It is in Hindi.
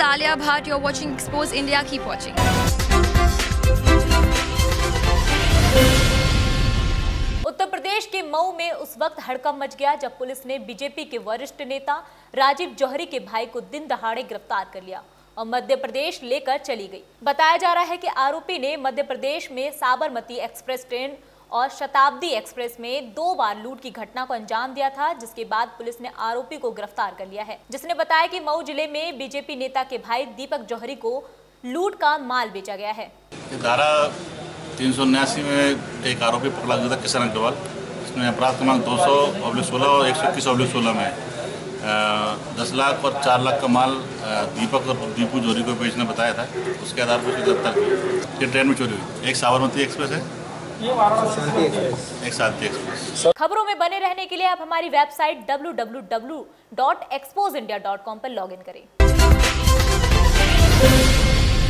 Alia Bhatt. You're watching Expose India. Keep watching. Uttar Pradesh के मऊ में उस वक्त हड़कंप मच गया जब पुलिस ने बीजेपी के वरिष्ठ नेता राजीव जौहरी के भाई को दिन दहाड़े गिरफ्तार कर लिया और मध्य प्रदेश लेकर चली गई। बताया जा रहा है कि आरोपी ने मध्य प्रदेश में साबरमती एक्सप्रेस ट्रेन और शताब्दी एक्सप्रेस में 2 बार लूट की घटना को अंजाम दिया था, जिसके बाद पुलिस ने आरोपी को गिरफ्तार कर लिया है, जिसने बताया कि मऊ जिले में बीजेपी नेता के भाई दीपक जौहरी को लूट का माल बेचा गया है। धारा 379 में एक आरोपी पकड़ा गया था, किशन अग्रवाल। इसमें अपराध क्रमांक 200/16 और 121/16 में 10 लाख और 4 लाख का माल दीपक और दीपू जौहरी को बेचने बताया था। उसके आधार पर गिरफ्तार किया। ये ट्रेन में चोरी हुई। एक साबरमती एक्सप्रेस है, एक शांति एक्सप्रेस। खबरों में बने रहने के लिए आप हमारी वेबसाइट www.exposeindia.com पर लॉगिन करें।